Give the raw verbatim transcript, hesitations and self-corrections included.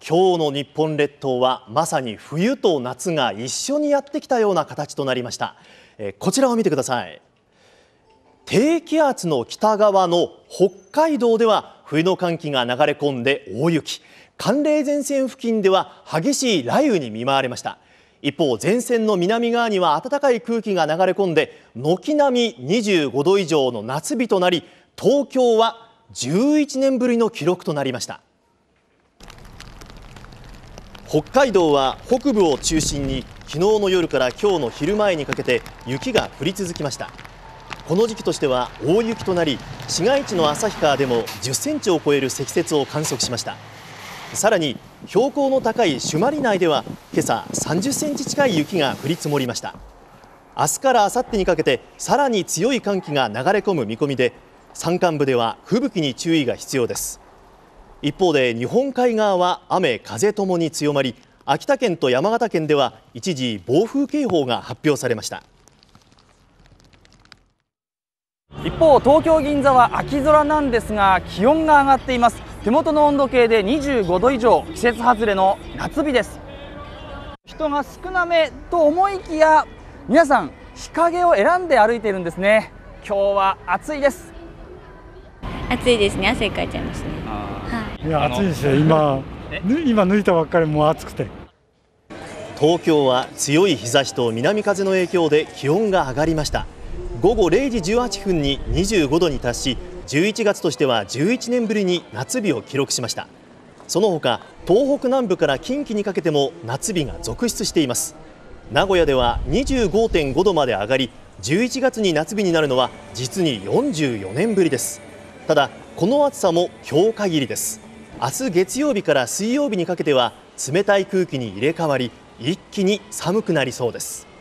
今日の日本列島はまさに冬と夏が一緒にやってきたような形となりました。えー、こちらを見てください。低気圧の北側の北海道では冬の寒気が流れ込んで大雪、寒冷前線付近では激しい雷雨に見舞われました。一方、前線の南側には暖かい空気が流れ込んで軒並みにじゅうごど以上の夏日となり、東京はじゅういちねんぶりの記録となりました。北海道は北部を中心に昨日の夜から今日の昼前にかけて雪が降り続きました。この時期としては大雪となり、市街地の旭川でもじゅっセンチを超える積雪を観測しました。さらに標高の高い朱鞠内では今朝さんじゅっセンチ近い雪が降り積もりました。明日から明後日にかけてさらに強い寒気が流れ込む見込みで、山間部では吹雪に注意が必要です。一方で日本海側は雨風ともに強まり、秋田県と山形県では一時暴風警報が発表されました。 一方、東京銀座は秋空なんですが気温が上がっています。手元の温度計でにじゅうごど以上、季節外れの夏日です。人が少なめと思いきや、皆さん日陰を選んで歩いているんですね。今日は暑いです。 暑いですね。汗かいちゃいますね。 いや、暑いですよ。今今抜いたばっかり、もう暑くて。 東京は強い日差しと南風の影響で気温が上がりました。午後れいじじゅうはっぷんににじゅうごどに達し、じゅういちがつとしてはじゅういちねんぶりに夏日を記録しました。その他、東北南部から近畿にかけても夏日が続出しています。名古屋では にじゅうごてんごどまで上がり、じゅういちがつに夏日になるのは実によんじゅうよねんぶりです。ただこの暑さも今日限りです。明日月曜日から水曜日にかけては冷たい空気に入れ替わり、一気に寒くなりそうです。